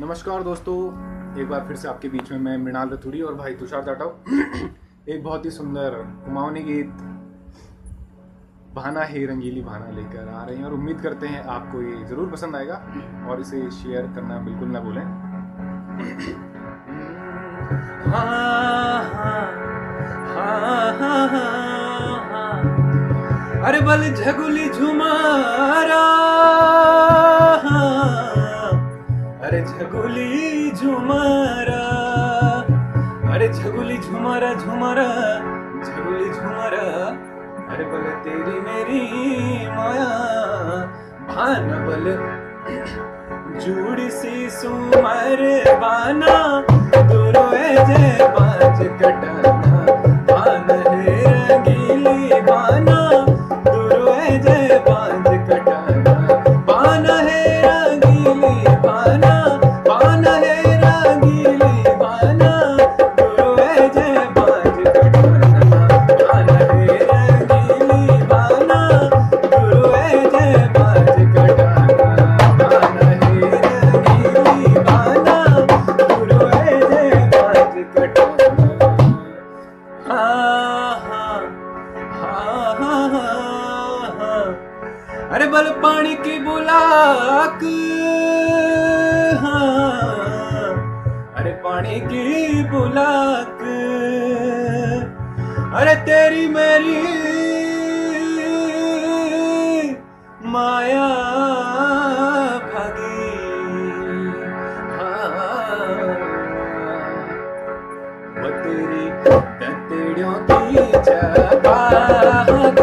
नमस्कार दोस्तों, एक बार फिर से आपके बीच में मैं मृणाल रथुड़ी और भाई तुषार जाटव एक बहुत ही सुंदर कुमाऊनी गीत भाना हे रंगीली भाना लेकर आ रहे हैं और उम्मीद करते हैं आपको ये ज़रूर पसंद आएगा और इसे शेयर करना बिल्कुल ना भूलें। अरे बल झगुली झुमारा, अरे झगुली झुमारा, अरे झगुली झुमारा झुमारा, झगुली झुमारा, अरे बल तेरी मेरी माया भान बल जुड़ी सी सुमर बाना दुरो जय बाज कटाना भान है रंगीली बाना दुरो जय बाज कटाना बान है रंगीली बाना बान है रंगीली बाना दुरो जय बाज कटाना बान है रंगीली बाना दुरो जय बाज कटाना बान है रंगीली बाना दुरो जय बाज कटाना। अरे बल पानी की बुलाक, अरे पानी की बुलाक, अरे तेरी मेरी माया भागी, वो तेरी दतेड़ों की जगह